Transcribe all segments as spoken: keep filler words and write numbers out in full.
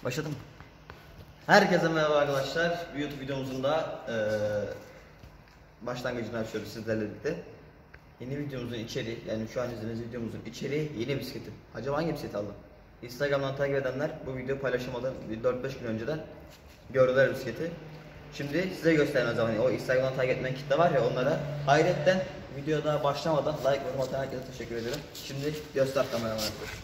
Başladım mı? Herkese merhaba arkadaşlar. Bir YouTube videomuzun da ee, başlangıcını açıyoruz sizlerle birlikte. Yeni videomuzun içeriği, yani şu an izlediğiniz videomuzun içeriği yeni bisikleti. Acaba hangi bisikleti aldım? Instagram'dan takip edenler bu videoyu paylaşamadan dört beş gün önceden gördüler bisikleti. Şimdi size göstermem zaman o Instagram'dan takip etmeyen kitle var ya, onlara hayretten videoda başlamadan like, yorum atan herkese teşekkür ediyorum. Şimdi göster kameramı.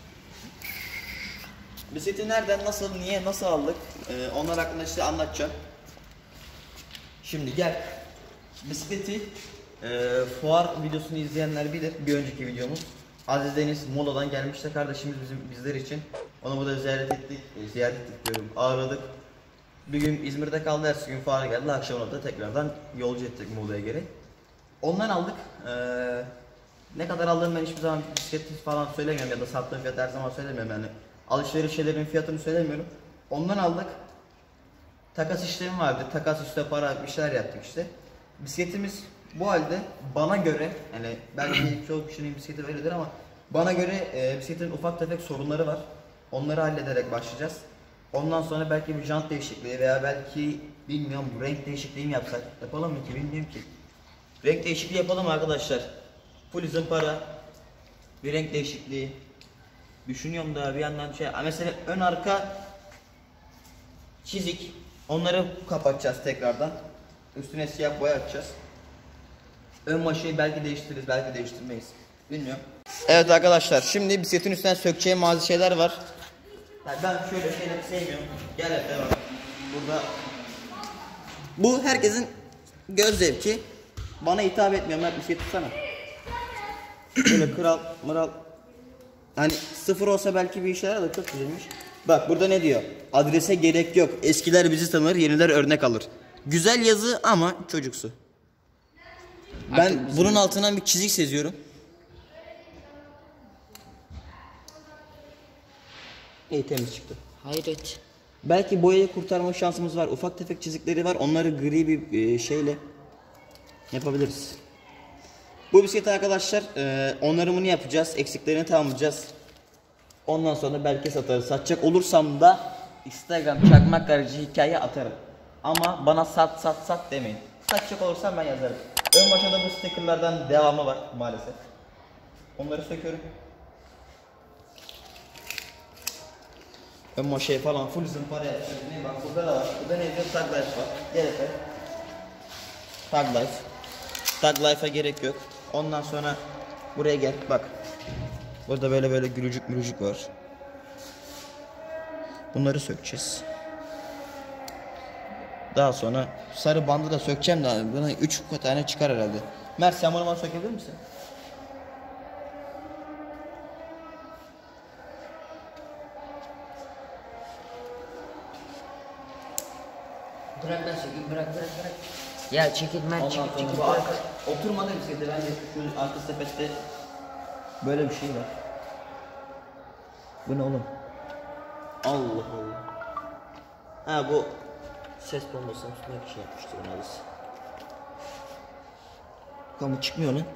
Bisikleti nereden, nasıl, niye, nasıl aldık? Ee, onlar hakkında size anlatacağım. Şimdi gel. Bisikleti e, fuar videosunu izleyenler bilir. Bir önceki videomuz. Aziz Deniz Mola'dan gelmişti kardeşimiz bizim bizler için. Onu burada ziyaret ettik. E, ziyaret ettik diyorum. Ağırladık. Bir gün İzmir'de kaldı. Ertesi gün fuara geldi. Akşam orada tekrardan yolcu ettik Mola'ya geri. Ondan aldık. Ee, ne kadar aldığımı ben hiçbir zaman bisikleti falan söylemiyorum ya da sattığım fiyatı her zaman söylemiyorum yani. Alışveriş şeylerin fiyatını söylemiyorum. Ondan aldık. Takas işlemi vardı. Takas üstüne para bir şeyler yaptık işte. Bisikletimiz bu halde bana göre, yani belki çoğu kişinin bisikleti öyledir ama bana göre e, bisikletin ufak tefek sorunları var. Onları hallederek başlayacağız. Ondan sonra belki bir jant değişikliği veya belki bilmiyorum renk değişikliği mi yapsak? Yapalım mı ki bilmiyorum ki. Renk değişikliği yapalım arkadaşlar. Full zımpara, bir renk değişikliği. Düşünüyorum da bir yandan şey, mesela ön arka çizik, onları kapatacağız tekrardan. Üstüne siyah boya atacağız. Ön maşayı belki değiştiririz, belki değiştirmeyiz. Bilmiyorum. Evet arkadaşlar, şimdi bisikletin üstünden sökeceğim bazı şeyler var. Yani ben şöyle şeyleri sevmiyorum. Gel hep beraber. Burada bu herkesin göz zevki. Bana hitap etmiyor. Mert bisiklet tutsana. Böyle kral, mıral. Hani sıfır olsa belki bir işe yarar da çok güzelmiş. Bak burada ne diyor? Adrese gerek yok. Eskiler bizi tanır, yeniler örnek alır. Güzel yazı ama çocuksu. Ben bunun altından bir çizik seziyorum. İyi, temiz çıktı. Hayret. Belki boyayı kurtarma şansımız var. Ufak tefek çizikleri var. Onları gri bir şeyle yapabiliriz. Bu bisikleti arkadaşlar e, onarımını yapacağız. Eksiklerini tamamlayacağız. Ondan sonra belki satarız. Satacak olursam da Instagram çakmak garajı hikaye atarım. Ama bana sat sat sat demeyin. Satacak olursam ben yazarım. Ön başında bu stickerlardan devamı var maalesef. Onları söküyorum. Ön maşayı falan full zımpara yapacağım. Bak burada da var. Burada ne diyor? Tag Life var. Gel efendim. Tag Life. Tag Life'a gerek yok. Ondan sonra buraya gel bak. Burada böyle böyle gülücük mürücük var. Bunları sökeceğiz. Daha sonra sarı bandı da sökeceğim de buna üç tane çıkar herhalde. Mert sen bunu bana sökebilir misin? Bırak lan çekil, bırak bırak bırak. Ya çekil Mert, Ondan çekil sonra çekil bu bırak. arka, oturmadı bisiklete bence şu arka sepette böyle bir şey var. Bu ne oğlum? Allah Allah. Ha bu ses bombasının üstüne bir şey yapmıştır ona biz. Kamu çıkmıyor lan.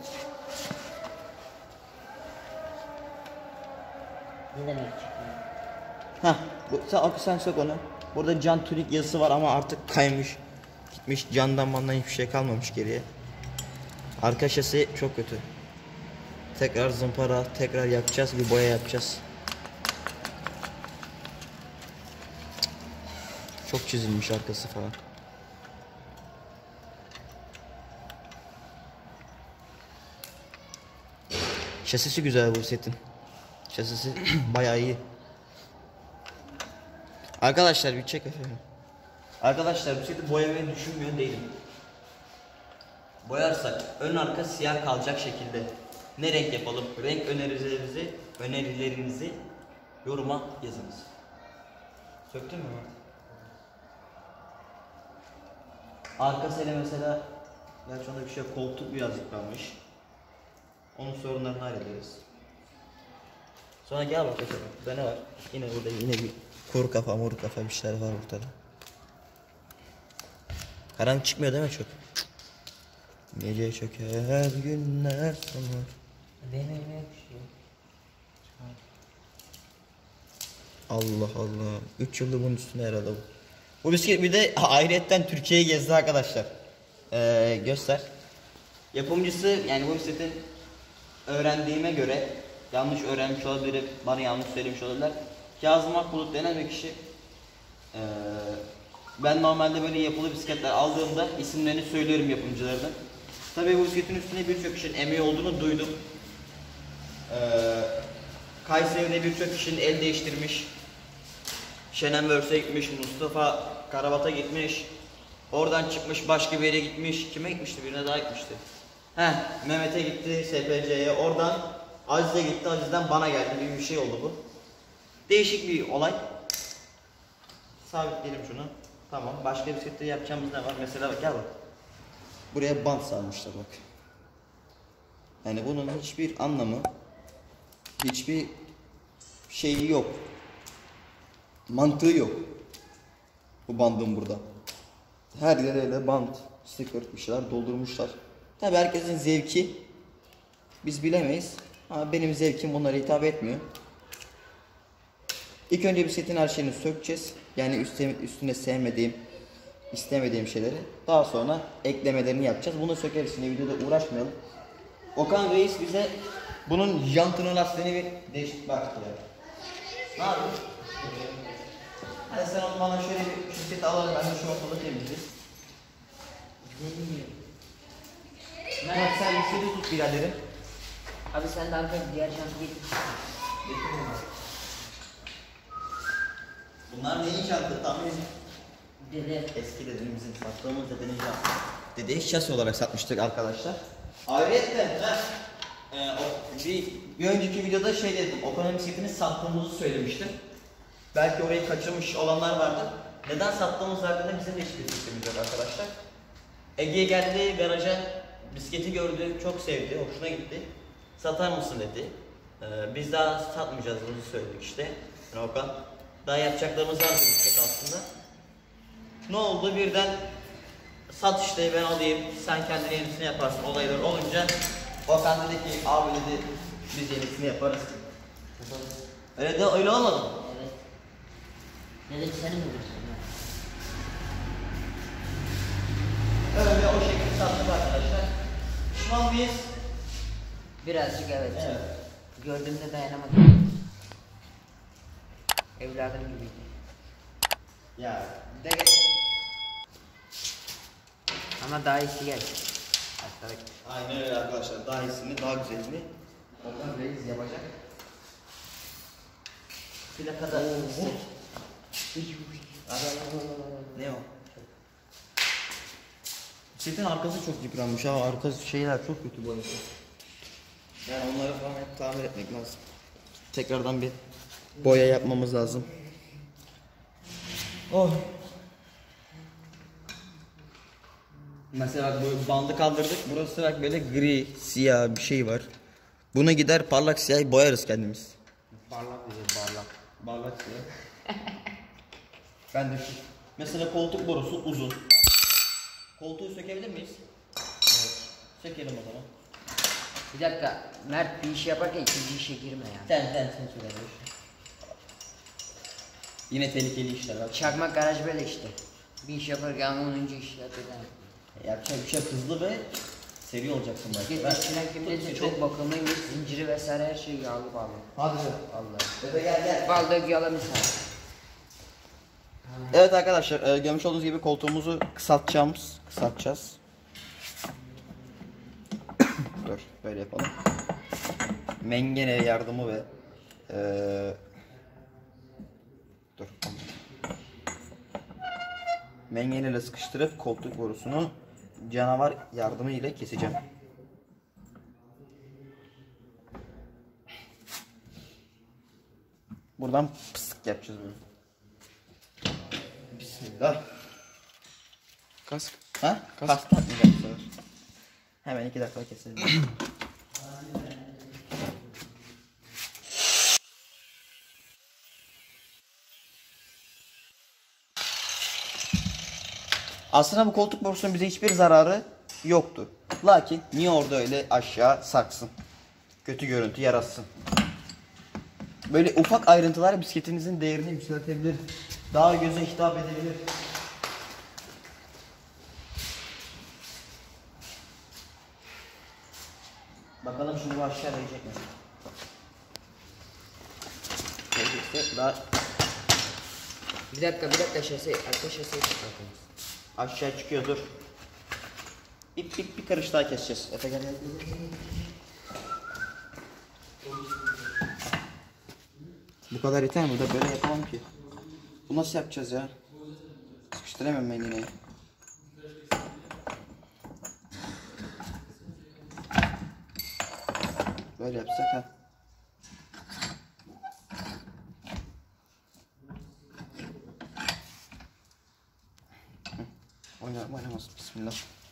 Ne demek çıkmıyor? Hah, bu, sen, sen sök onu. Burada can tunik yazısı var ama artık kaymış. Gitmiş, candan mandan hiçbir şey kalmamış geriye. Arka şasi çok kötü. Tekrar zımpara, tekrar yapacağız, bir boya yapacağız. Çok çizilmiş arkası falan. Şasisi güzel bu setin. Şasisi bayağı iyi. Arkadaşlar bir çek efendim. Arkadaşlar bu seti boyamayı düşünmüyor değilim. Boyarsak ön arka siyah kalacak şekilde ne renk yapalım? Renk önerilerinizi, önerilerinizi yoruma yazınız. Söktün mü? Arkasıyla mesela gerçi onda bir şey yok, koltuk birazcık kalmış. Onun sorunlarını hallederiz. Sonra gel bak bakalım. Burada ne var? Yine burada yine bir kuru kafa, moru kafa bir şeyler var ortada. Karanlık çıkmıyor değil mi çok? Gece çöker günler sonra. Benim ne bir şey. Allah Allah. üç yıldır bunun üstüne herhalde bu. Bu bisiklet bir de ayrıyetten Türkiye'yi gezdi arkadaşlar. Ee, göster. Yapımcısı, yani bu bisikletin öğrendiğime göre, yanlış öğrenmiş olabilir, bana yanlış söylemiş olabilirler. Kazım Akbulut denen bir kişi. Ee, ben normalde böyle yapılı bisikletler aldığımda isimlerini söylüyorum yapımcılarının. Tabii bu bisikletin üstüne birçok kişinin emeği olduğunu duydum. Ee, Kayseri'de birçok kişinin el değiştirmiş. Şenem Börse gitmiş, Mustafa Karabat'a gitmiş. Oradan çıkmış başka bir yere gitmiş. Kime gitmişti? Birine daha gitmişti. Heh, Mehmet'e gitti, S P C'ye. Oradan Aziz'e gitti, Aziz'den bana geldi gibi bir şey oldu bu. Değişik bir olay. Sabitleyelim şunu. Tamam. Başka bir sette yapacağımız ne var? Mesela bak, gel bak. Buraya bant sarmışlar bak. Yani bunun hiçbir anlamı, hiçbir şeyi yok. Mantığı yok. Bu bandın burada. Her yere öyle bant, sticker bir şeyler doldurmuşlar. Tabi herkesin zevki biz bilemeyiz. Ama benim zevkim bunlara hitap etmiyor. İlk önce bisikletin her şeyini sökeceğiz. Yani üstüne, üstüne sevmediğim, istemediğim şeyleri. Daha sonra eklemelerini yapacağız. Bunu sökeriz. Şimdi videoda uğraşmayalım. Okan Reis bize bunun jantının lastiğini bir değişik baktı ya. Ne yapıyorsun? Hadi sen onu bana şöyle bir şirketi alalım, ben de şu ortalığı temizleyeyim. Mert sen bisikleti tut biraderim. Abi sen de arkaya diğer şansı git. Bunlar neyin jantı tahmin edin? Dede. Eski dedemizin sattığımız dedenin jantı. Dedeyi şasi olarak satmıştık arkadaşlar. Ayrıca e, bir, bir önceki videoda şey dedim, Okan'ın bisikletini sattığımızı söylemiştim. Belki orayı kaçırmış olanlar vardır. Neden sattığımız hakkında bizim de hiçbir fikrimiz yok arkadaşlar. Ege'ye geldi garaja, bisikleti gördü, çok sevdi, hoşuna gitti. Satar mısın dedi. Ee, biz daha satmayacağız bunu söyledik işte. Yani Okan, daha yapacaklarımız vardı bisiklet aslında. Ne oldu birden, sat işte ben alayım, sen kendine yenisini yaparsın olaylar olunca Okan dedi ki abi dedi biz yenisini yaparız. Öyle de öyle olmadı mı? Evet. Dede seni mi vursun? Öyle o şekilde sattık arkadaşlar. Pişman mıyız? Birazcık evet. Evet. Gördüğümde dayanamadım. Evladım gibiydi. Ya de Ama daha iyisi geldi. Hastalık. aynen öyle arkadaşlar. Daha iyisini, daha güzelini Okan Reis yapacak. Plakada istek. Ne o? Setin arkası çok yıpranmış ha. Arkası şeyler çok kötü bu arada. Yani onları falan hep tamir etmek lazım. Tekrardan bir boya yapmamız lazım. Oh. Mesela bu bandı kaldırdık. Burası bak böyle gri, siyah bir şey var. Buna gider parlak siyah boyarız kendimiz. Parlak bize parlak. Parlak siyah. Ben de şu. Mesela koltuk borusu uzun. Koltuğu sökebilir miyiz? Evet. Sökelim o zaman. Bir dakika, Mert bir iş yaparken ikinci işe girme yani. Sen sen sen söyle. Yine tehlikeli işler var. Çakmak garaj böyle işte. Bir iş yaparken onuncu iş yapacağım. Yapacak bir şey yok, hızlı ve seri olacaksın belki. Bisiklet eskiden kimdeyse çok bakımlıymış, zinciri vesaire her şey yağlı bağlı. Hadi be. Vallahi. Dede gel gel. Bal dök yala misal. Evet arkadaşlar, e, görmüş olduğunuz gibi koltuğumuzu kısaltacağımız, kısaltacağız. Dur, böyle yapalım. Mengene yardımı ve e, dur. Mengeneyle sıkıştırıp koltuk borusunu canavar yardımı ile keseceğim. Buradan pısık yapacağız böyle. Bismillah. Kask. Ha? Kask. Kask takmayacağım bu sefer. Hemen iki dakika keselim. Aslında bu koltuk borusunun bize hiçbir zararı yoktu. Lakin niye orada öyle aşağı saksın? Kötü görüntü yaratsın. Böyle ufak ayrıntılar bisikletinizin değerini yükseltebilir. Daha göze hitap edebilir. Bakalım şimdi bu aşağı değecek mi? Değecekse daha Bir dakika bir dakika şase arka şaseyi çıkartalım. aşağı çıkıyor, dur. İp ip bir karış daha keseceğiz. Efe gel. Bu kadar yeter mi? Da böyle yapamam ki. Bu nasıl yapacağız ya? Sıkıştıramıyorum ben yine. Böyle yapsak ha. Oynar mı oynamaz? Bismillah.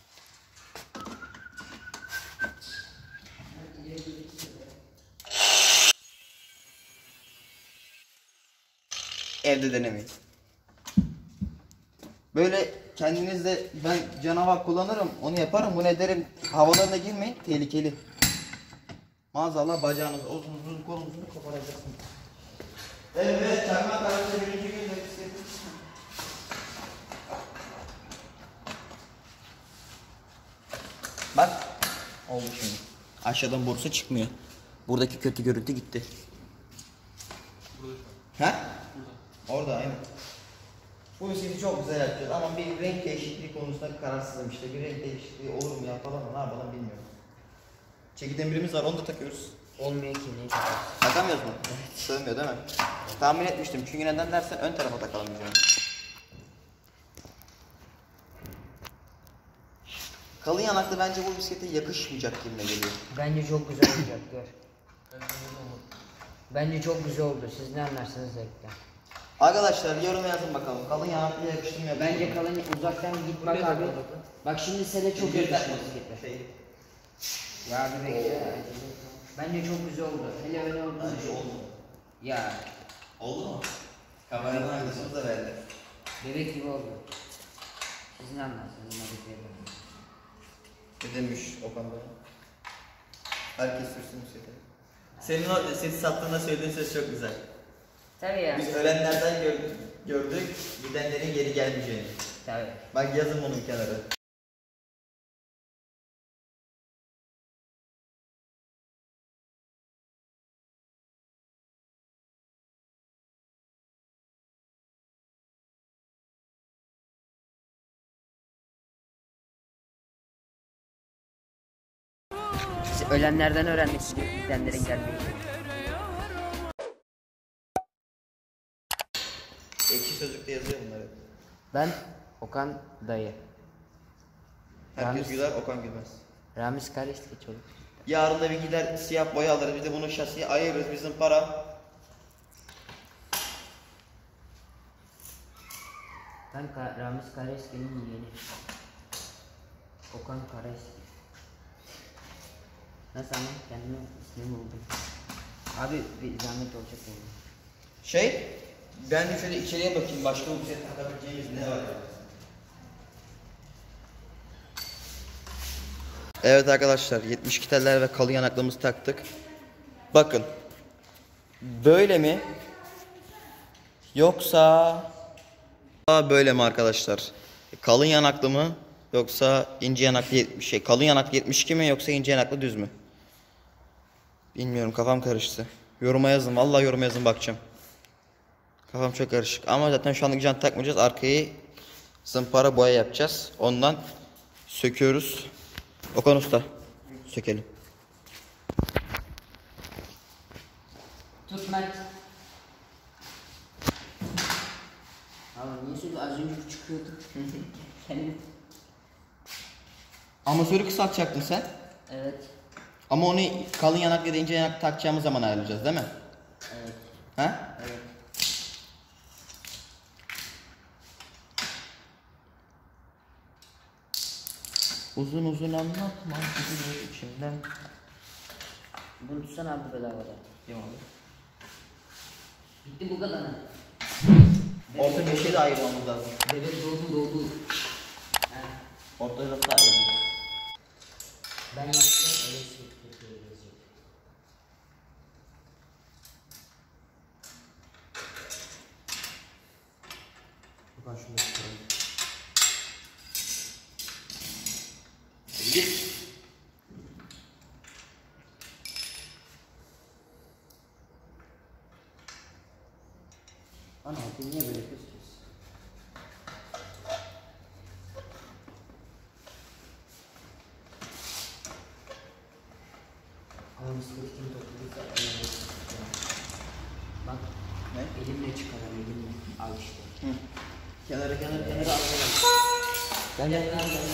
Evde denemeyin. Böyle kendinizde ben canavar kullanırım, onu yaparım, bunu ederim. Havalarına girmeyin, tehlikeli. Maazallah bacağınızı, ozunuzu, kolunuzu koparacaksınız. Evet, çakmak arası birinci gün de bak, oldu şimdi. Aşağıdan borusu çıkmıyor. Buradaki kötü görüntü gitti. Ha? Orada aynen. Bu bisikleti çok güzel yapacağız ama bir renk değişikliği konusunda kararsızım işte. Bir renk değişikliği olur mu yapalım mı ne yapalım bilmiyorum. Çeki demirimiz var, onu da takıyoruz. Olmuyor ki ne yapalım? Takamıyoruz mu? Sığmıyor değil mi? Tahmin etmiştim çünkü neden dersen ön tarafa takalım biz onu. Kalın yanaklı bence bu bisiklete yakışmayacak gibime geliyor. Bence çok güzel olacak gör. Bence çok güzel oldu. Siz ne anlarsınız zevkten? Arkadaşlar yoruma yazın bakalım. Kalın yanaklı yakıştırmıyor. Bence kalın uzaktan git bak abi. Bak şimdi sene çok yakışıyor bisikletler. Şey, Ya bir bekle. Bence çok güzel oldu. Hele öyle oldu. bence olmadı. Ya Oldu mu? Kameradan arkadaşımız da verdi. bebek gibi oldu. Siz ne anlarsınız? Hadi diyelim. Ne demiş Okan Bey? Herkes sürsün bisikleti. Senin o sesi sattığında söylediğin ses çok güzel. Tabii ya. Biz ölenlerden gördük, gördük gidenlerin geri gelmeyeceğini. Tabii. Bak yazın bunu bir kenara. Biz ölenlerden öğrendik gidenlerin gelmeyi. Ekşi Sözlük'te yazıyor bunları. Ben Okan dayı. Herkes Ramiz- güler, Okan gülmez. Ramiz kardeşlik çocuk. Yarın da bir gider siyah boya alırız, bir de bunu şasiye ayırırız, bizim para. Ben Ka Ramiz Kareski'nin yeğeni. Okan Kareski. Nasıl ama kendime ismimi buldum. Abi bir zahmet olacak benim. Şey, ben de şöyle içeriye bakayım, başka bir şey takabileceğimiz ne var? Evet arkadaşlar, yetmiş iki teller ve kalın yanaklığımızı taktık. Bakın, böyle mi? Yoksa böyle mi arkadaşlar? Kalın yanaklı mı? Yoksa ince yanaklı yetmiş şey, kalın yanaklı yetmiş iki mi yoksa ince yanaklı düz mü? Bilmiyorum, kafam karıştı. Yoruma yazın, vallahi yoruma yazın, bakacağım. Kafam çok karışık ama zaten şu anlık jant takmayacağız. Arkayı zımpara boya yapacağız. Ondan söküyoruz. Okan Usta, sökelim. Tut Mert. Abi niye söylüyorsun? Az önce çıkıyordu. Kendim. Amatörü kısaltacaktın sen. Evet. Ama onu kalın yanaklı ya da ince yanaklı takacağımız zaman ayarlayacağız değil mi? Evet. Ha? Evet. Uzun uzun anlatma gidiyor içimden. Bunu tutsana abi bedavada. Değil mi abi? Bitti bu kadar. Orta köşeyi de ayırmamız lazım. Bebek doldu doldu. Ha. Orta köşeyi de ayırmamız. Ben yaptım öyle şey yapıyorum. Git. Ana niye böyle kızıyorsun? Ama bisikleti kim topladıysa elimle çıkarım. Bak. Ne? Elimle çıkarım elimle. Al işte. Hı. Kenara kenara kenara al. Gel gel gel gel.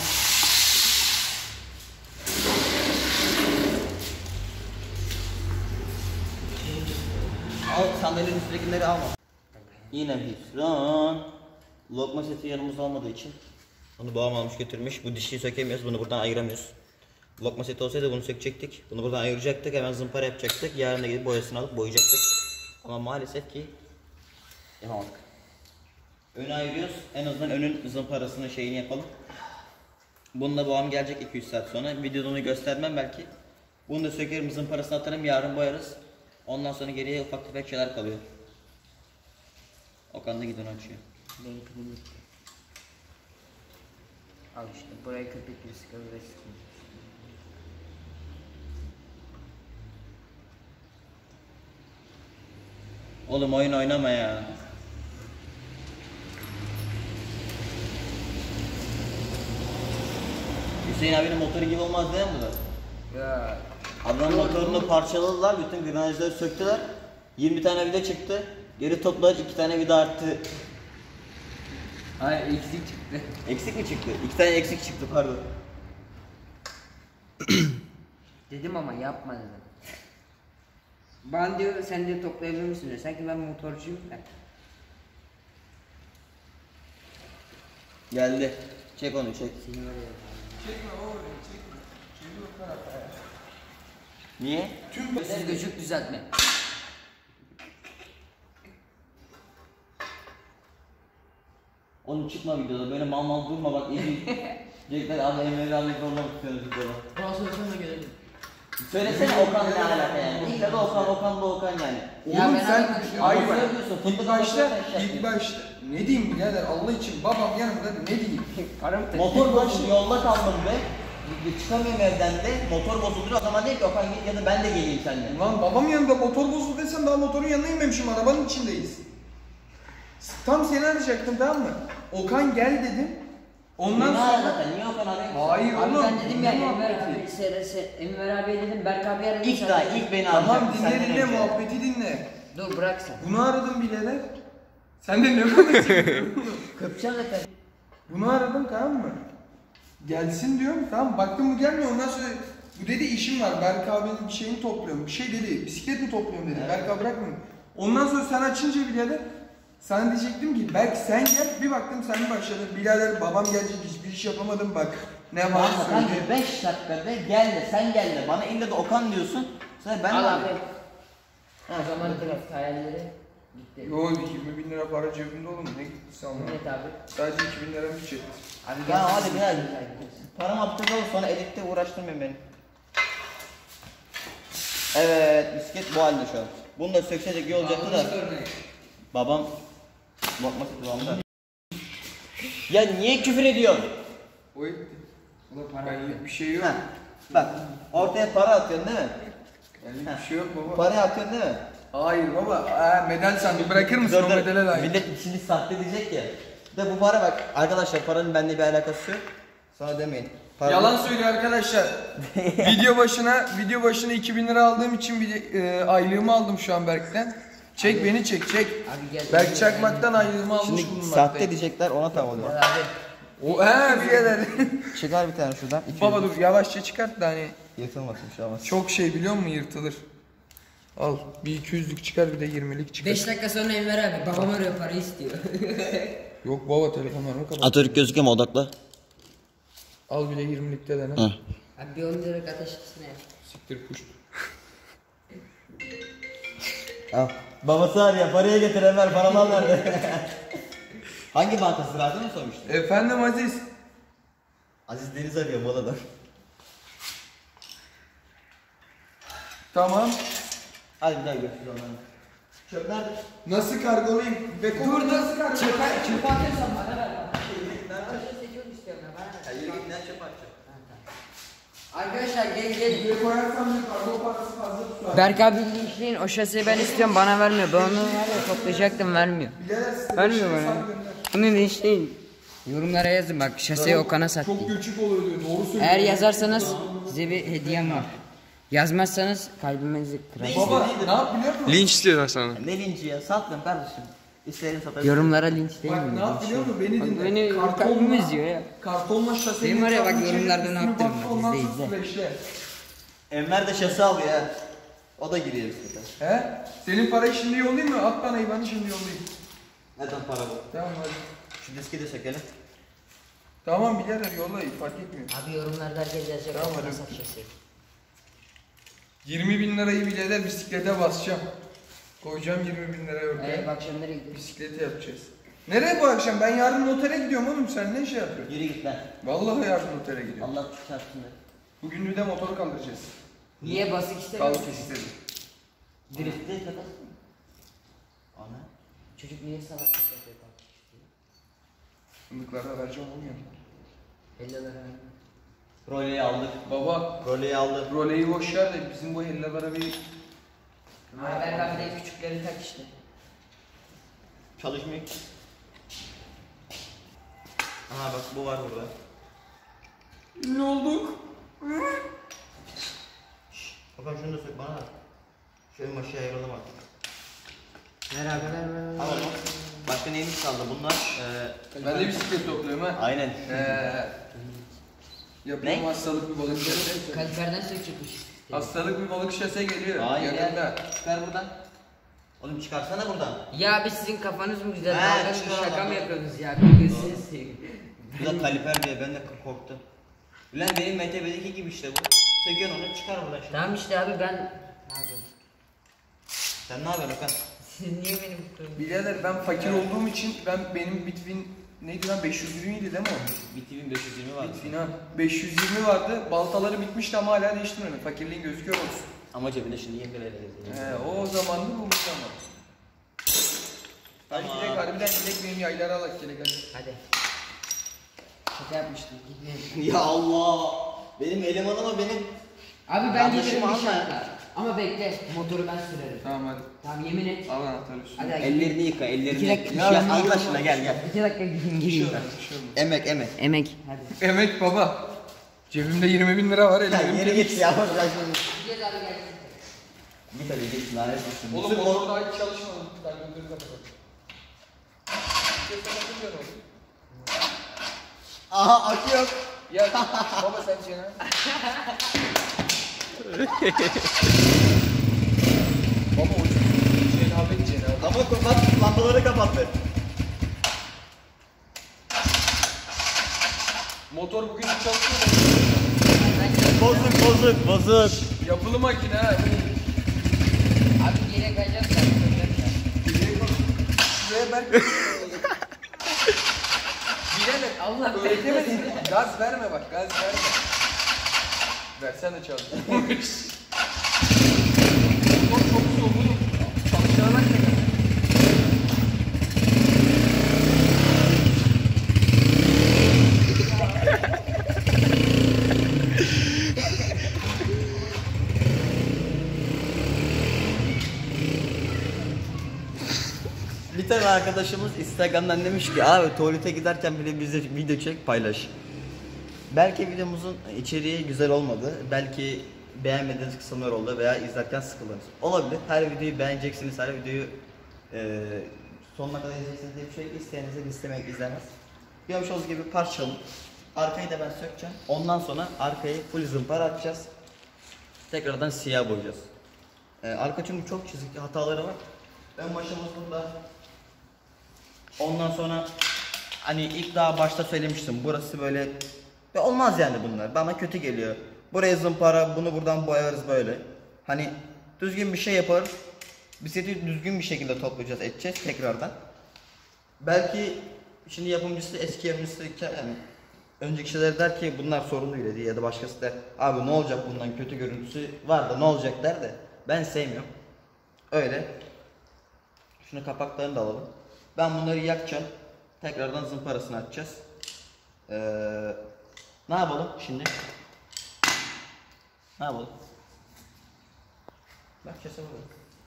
Al sandalyenin üstündekileri alma. Yine hüsran. Lokma seti yanımızda olmadığı için onu babam almış götürmüş. Bu dişliyi sökemiyoruz. Bunu buradan ayıramıyoruz. Lokma seti olsaydı bunu sökecektik. Bunu buradan ayıracaktık. Hemen zımpara yapacaktık. Yarın da gidip boyasını alıp boyayacaktık. Ama maalesef ki yapamadık. Önü ayırıyoruz. En azından önün zımparasını şeyini yapalım. Bununla babam gelecek iki üç saat sonra. Videoda onu göstermem belki. Bunu da sökerim, zımparasını atarım, yarın boyarız. Ondan sonra geriye ufak tefek şeyler kalıyor. Okan da gidin açıyor. Benim kızım bitti. Al işte buraya köpek gibi sıkıyor ve sıkıyor. Oğlum oyun oynama ya. Hüseyin abinin motoru gibi olmaz değil mi bu da? Ya. Adamın motorunu parçaladılar, bütün granajları söktüler. yirmi tane vida çıktı. Geri topladılar, iki tane vida arttı. Hayır eksik çıktı. Eksik mi çıktı? İki tane eksik çıktı pardon. Dedim ama yapma dedim. Ben diyor sen de toplayabilir misin diyor. Sanki ben motorcuyum da. Geldi. Çek onu çek. Seni var ya. Çekme oğlum çekme. Çekme o tarafa ya. Niye? Tüm Siz göçük düzeltme. Oğlum çıkma videoda, böyle mal mal durma bak iyi. Diyecekler abi Emre'yi almak zorunda mı tutuyorsunuz videoda? Bana söylesene gelelim. Söylesene Okan ne alaka yani? İlk de Okan, Okan da Okan yani. Ya Oğlum ben sen anlamışım. ay Ama bak. söylüyorsun, İlk fındık başta, alırsan ilk başta. Ne diyeyim birader Allah için babam yanımda ne diyeyim? Paramı tek. Motor bozuldu, yolda kaldım be. Çıkamıyorum evden de, motor bozuldu. O zaman değil ki Okan git ya da ben de geleyim seninle. Ulan babam yanında motor bozuldu desem daha motorun yanına inmemişim arabanın içindeyiz. Tam seni arayacaktım tamam mı? Okan gel dedim. Ondan Ne sonra... zaten, niye Okan arıyorsun? Hayır Abi oğlum. ben dedim ya ne Enver muhabbeti? abi, Serese, Enver abiye dedim Berk abi aradım. İlk sen daha, dedin. ilk beni Tamam arayacaktın dinle senden dinle önce. muhabbeti dinle. Dur bırak sen. Bunu aradım birader. Sen de ne konuşuyorsun? Köpçen zaten. Bunu aradım tamam mı? Gelsin diyorum tamam baktım bu gelmiyor ondan sonra bu dedi işim var Berk abinin bir şeyini topluyorum bir şey dedi bisiklet mi topluyorum dedi Evet. Berk abi bırakmıyorum. Ondan sonra sen açınca birader sana diyecektim ki Berk sen gel bir baktım sen başladın birader babam gelecek hiçbir iş yapamadım bak ne var Kanka söyle. kanka beş dakikada gel de sen gel de bana illa da Okan diyorsun. Sonra ben Al de abi. alayım. O zaman direkt hayalleri gitti. Yo yirmi bin lira para cebimde oğlum ne gitti sanma. Evet abi. Sadece iki bin lira bir çekti. Abi Ya hadi biraz param attığında olur sonra editte uğraştırmayın beni. Evet bisiklet bu halde şu an. Bunu da söksecek iyi olacaktı da. Babam bakması kulağımda. Ya niye küfür ediyorsun? O etti. Bu da para. Benlik bir şey yok. Heh, bak ortaya para atıyorsun değil mi? Benlik bir şey yok baba. Parayı atıyorsun değil mi? Hayır baba. Aa, medal sandı. Bırakır mısın Dur, o dur. medale layık? Millet şimdi sahte diyecek ya. De bu para bak arkadaşlar paranın benimle bir alakası yok. Sonra demeyin. Para Yalan söylüyor arkadaşlar. video başına video başına iki bin lira aldığım için bir e, aylığımı aldım şu an Berk'ten. Çek beni çek çek. Abi gel. Berk Çakmak'tan aylığımı almış Şimdi bulunmaktayım. sahte diyecekler ona tam oluyor. Gel abi. O he birader. Çıkar bir tane şuradan. iki yüz. Baba dur yavaşça çıkart da hani Yırtılmasın bir şey olmaz. çok şey biliyor musun yırtılır. Al bir iki yüzlük çıkar bir de yirmilik çıkar. beş dakika sonra Enver abi babam arıyor para istiyor. Yok baba telefonlarını kapat. Atatürk gözüküyor mu odakla? Al bir de yirmilikte dene. Hı. Abi bir on lira ateşlisine. Siktir kuş. Al. Babası arıyor paraya getir Enver paramı al nerede? Hangi bankası verdi mi sormuştu? Efendim Aziz. Aziz Deniz arıyor bu adamı. Tamam. Hadi bir daha görüşürüz onlarla. Çöp nerede? Nasıl kargolayayım? Beko Dur dur. nasıl kargolayayım? Çöpe, çöpe atıyorsan bana ver. Hayır git ne çöp atacak? Arkadaşlar gelin gelin. Buraya koyarsam bir kargo parası fazla tutar. Berk abi linçleyin, o şaseyi ben istiyorum, bana vermiyor. Ben onu var ya toplayacaktım, vermiyor. Birader size Vermiyor beş lira bana. sar gönder. Bunu linçleyin. Yorumlara yazın bak, şaseyi Okan'a sat Çok diye. göçük oluyor diyor. Doğru söylüyor. Eğer yazarsanız size bir hediyem var. Yazmazsanız kalbimizi kırar. Baba ne yap biliyor musun? Linç istiyorlar sana. Ne linci ya? Satmıyorum kardeşim. İsterim satabilirim. Yorumlara linç değil Bak mi? ne yap biliyor musun? Beni Bak, dinle. beni kalbim izliyor ya. Kartonla şaseyi. Benim var ya, bak yorumlarda ne yaptım ben, izle, izle. Enver de şase alıyor ya. O da giriyor bisikete. He? Senin parayı şimdi yollayayım mı? At bana IBAN'ı şimdi yollayayım. Neden para bu? Tamam hadi. Şu diski de çekelim. Tamam birader yolla fark etmiyor. Abi yorumlarda herkes yazacak. Tamam, Okan'a hadi. sat şaseyi. yirmi bin lirayı birader bisiklete basacağım. Koyacağım yirmi bin liraya ortaya. Ee, bak şimdi nereye gidiyoruz? Bisiklete yapacağız. Nereye bu akşam? Ben yarın notere gidiyorum oğlum. Sen ne şey yapıyorsun? Yürü git lan. Vallahi yarın notere gidiyorum. Allah çarpsın da. Bugün de motoru kaldıracağız. Niye basık istemiyor? Kalk istedi. Drift'te kapat. Ana. Çocuk niye salak yapıyor? Fındıklarda vereceğim olmuyor. elli lira. Roleyi aldık. Baba, Roleyi aldık. roleyi boş ver de bizim bu hellalara bir... Ama Berk abi de küçükleri tak işte. Çalışmıyor. Aha bak bu var burada. Ne olduk? Bakalım şunu da sök bana da. Şöyle maşaya ayıralım artık. Ver abi ver ver ver. Al oğlum. Başka neyimiz kaldı? Bunlar eee Ben de bisiklet topluyorum ha. aynen. Eee... Yapıyorum Ne? hastalık bir balık şase. Kaliferden sökecekmiş. Hastalık bir balık şase geliyor. Hayır yakında. ya. Çıkar buradan. Oğlum çıkarsana buradan. Ya abi sizin kafanız mı güzel? He, Dalga mı çıkar şaka adam. mı yapıyorsunuz ya? Gözünüz Bu da kaliper diye ben de korktum. Ulan benim M T B'deki gibi işte bu. Söküyorsun onu çıkar buradan şimdi. Tamam işte abi ben... Ne yapıyorum? Sen ne yapıyorsun Okan? Siz niye benim kırmızı? Birader ben fakir olduğum için ben benim bitvin neydi lan beş yüz yirmi idi değil mi o? Bitivin beş yüz yirmi var. Bitvin ha. beş yüz yirmi vardı. Baltaları bitmişti ama hala değiştirmedim. Fakirliğin gözüküyor olsun. Ama cebinde şimdi yirmi lirayla geziyor. He, o zamandı bulmuş ama. Hadi Tamam. gidelim harbiden gidelim benim yaylara alak gidelim hadi. Hadi. Şaka yapmıştım. Gitmeyelim. Ya Allah! Benim elemanıma benim Abi ben Kardeşim gelirim bir alma. şartla. Ama bekle. Motoru ben sürerim. Tamam hadi. Tamam yemin et. Al anahtarı üstüne. Hadi hadi. ellerini yıka, ellerini. İki dakika. Ya, ya Allah aşkına gel gel. İki dakika gideyim gireyim. Emek emek. Emek. Hadi. Emek baba. Cebimde yirmi bin lira var Ya ellerim. yere git ya. Bak ben şimdi. Gideceğiz abi gel. Git hadi git lanet olsun. Oğlum Sırf motor o- daha hiç çalışmadı. Ben götürürüm kapatalım. Bisiklet kapatılmıyor oğlum. Aha akıyor. Ya baba sen Cena. Baba o cenabet cenabet. Ama kapat, lambaları kapattı. Motor bugün hiç çalışmıyor. Bozuk bozuk bozuk. Yapılı makine ha. Abi geriye kayacağız. Kayacağız. Şuraya Berk. Bilemem. Allah Öğretemedin. Gaz verme bak gaz verme. Versene çalış. Motor çok soğuk oğlum. Çalışana bak ne kadar. Bir tane arkadaşımız Instagram'dan demiş ki abi tuvalete giderken bile bize video çek paylaş. Belki videomuzun içeriği güzel olmadı. Belki beğenmediğiniz kısımlar oldu veya izlerken sıkıldınız. Olabilir. Her videoyu beğeneceksiniz. Her videoyu e, sonuna kadar izleyeceksiniz diye bir şey yok. İsteyeniniz de istemek izlemez. Görmüş olduğunuz gibi parçalı. Arkayı da ben sökeceğim. Ondan sonra arkayı full zımpara atacağız. Tekrardan siyah boyayacağız. E, arka çünkü çok çizik hataları var. Ön başımız burada. Ondan sonra hani ilk daha başta söylemiştim. Burası böyle ve olmaz yani bunlar. Bana kötü geliyor. Buraya zımpara, bunu buradan boyarız böyle. Hani düzgün bir şey yaparız. Bisikleti düzgün bir şekilde toplayacağız, edeceğiz tekrardan. Belki şimdi yapımcısı eski yapımcısı yani önceki kişiler der ki bunlar sorunlu bile ya da başkası der abi ne olacak bundan kötü görüntüsü var da ne olacak der de ben sevmiyorum. Öyle. Şunu kapaklarını da alalım. Ben bunları yakacağım. Tekrardan zımparasını atacağız. Ee, ne yapalım şimdi? Ne yapalım? Bak şase burada.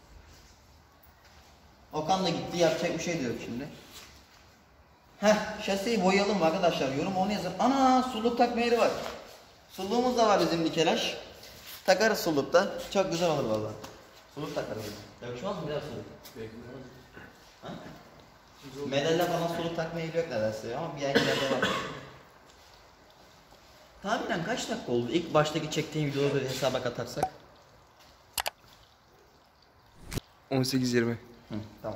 Okan da gitti, yapacak bir şey de yok şimdi. Heh, şaseyi boyayalım arkadaşlar. Yorum onu yazın. Ana, suluk takma yeri var. Suluğumuz da var bizim Nikelaş. Takarız sulukta. Çok güzel olur vallahi. Suluk takarız. Yakışmaz mı biraz suluk? Ha? Medalla falan suluk takma yeri yok nedense ama bir yerlerde var. Tahminen kaç dakika oldu? İlk baştaki çektiğim videoları hesaba katarsak. on sekiz yirmi. Hı, tamam.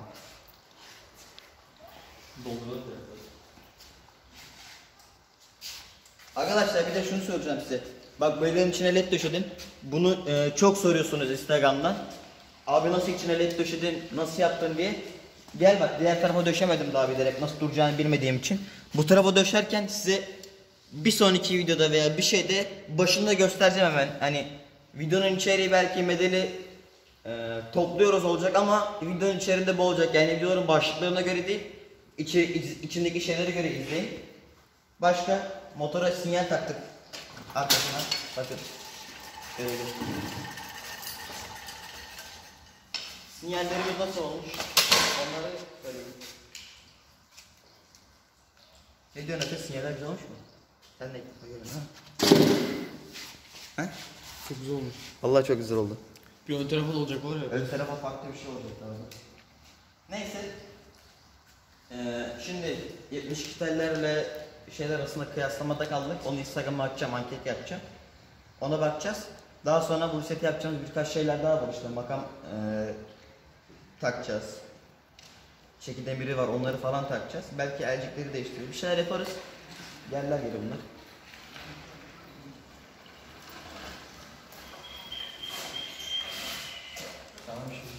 Dolduruyor biraz. Arkadaşlar bir de şunu söyleyeceğim size. Bak böyle içine led döşedin. Bunu e, çok soruyorsunuz Instagram'dan. Abi nasıl içine led döşedin, nasıl yaptın diye. Gel bak, diğer tarafa döşemedim daha bilerek, nasıl duracağını bilmediğim için. Bu tarafa döşerken size bir sonraki videoda veya bir şeyde başında göstereceğim hemen. Hani videonun içeriği belki medeli e, topluyoruz olacak ama videonun içerisinde bu olacak. Yani videoların başlıklarına göre değil, içi, iç, içindeki şeylere göre izleyin. Başka motora sinyal taktık arkasına. Bakın. Şöyle. Sinyallerimiz nasıl olmuş? Onları söyleyeyim. Ne diyorsun Efe? Sinyaller güzel olmuş mu? Sen de görün ha. He? Çok güzel olmuş. Vallahi çok güzel oldu. Bir ön tarafı da olacak var ya. Ön tarafa farklı bir şey olacak tabii. Neyse. Ee, şimdi yetmiş iki tellerle şeyler arasında kıyaslamada kaldık. Onu Instagram'a atacağım, anket yapacağım. Ona bakacağız. Daha sonra bu seti yapacağımız birkaç şeyler daha var işte. Makam ee, takacağız. Çeki demiri var, onları falan takacağız. Belki elcikleri değiştiririz. Bir şeyler yaparız. Yerler geri bunlar. Tamam şimdi.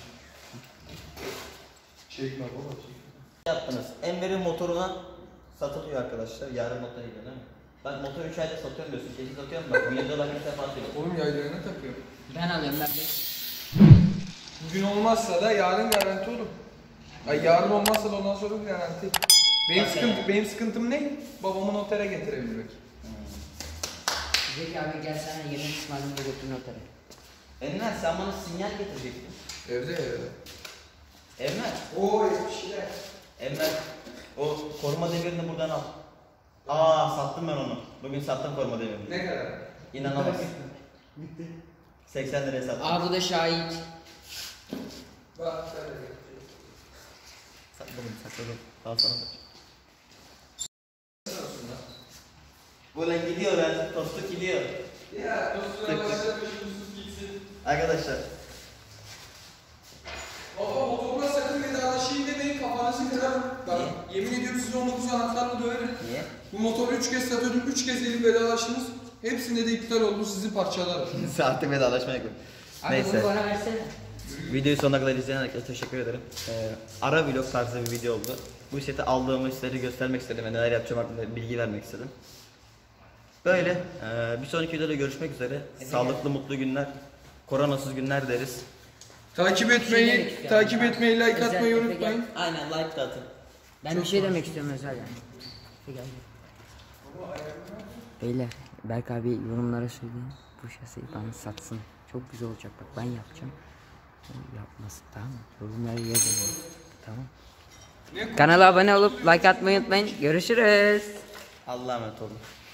Çekme baba çekme. Yaptınız. Enver'in motoruna satılıyor arkadaşlar. Yarın motora gidiyor değil mi? Bak motor üç ayda satıyorum diyorsun. Kesin satıyorum bak. Bu yılda bak bir sefer diyor. Oğlum yaylarına takıyorum. Ben alıyorum ben de. Bugün olmazsa da yarın garanti olur. Ay yarın olmazsa da ondan sonra garanti. Benim Bak sıkıntı, ya. benim sıkıntım ne? Babamı notere getirebilmek. Zeki abi gel sana yemek ısmarlayayım da götür notere. Enver sen bana sinyal getirecektin. Evde evde. Enver. Oo yetmişler. Enver. O koruma demirini buradan al. Aa sattım ben onu. Bugün sattım koruma demirini. Ne kadar? İnanamazsın. seksen liraya sattım. Aa bu da şahit. Bak şöyle. Sakladım sakladım. Daha sonra bak. Bu lan gidiyor lan. Tostuk gidiyor. Ya dostuna başlamış gitsin. Arkadaşlar. Baba motorla sakın vedalaşayım demeyin kafanızı kırarım. Bak yemin ediyorum sizi on dokuz anahtarla döverim. Niye? Bu motoru üç kez satıyordum, üç kez gelip vedalaştınız. Hepsinde de iptal oldu, sizi parçalarım. Saatlik vedalaşmaya koy. Abi Neyse. bunu bana versene. Videoyu sonuna kadar izleyen herkese teşekkür ederim. Ee, ara vlog tarzı bir video oldu. Bu seti aldığımı sizlere göstermek istedim ve neler yapacağım hakkında bilgi vermek istedim. Böyle. Ee, bir sonraki videoda görüşmek üzere. Sağlıklı, mutlu günler, koronasız günler deriz. Takip Bir şey demek etmeyi, istiyorum takip ya. etmeyi, like Özel atmayı tepe unutmayın. Aynen like de atın. Ben bir şey demek istiyorum özel yani. Gel gel. Beyler Berk abi yorumlara söyleyin. Bu şaseyi bana satsın. Çok güzel olacak bak ben yapacağım. O yapmasın tamam mı? Yorumlara yazın. Tamam. Kanala abone olup like atmayı unutmayın. Görüşürüz. Allah'a emanet olun.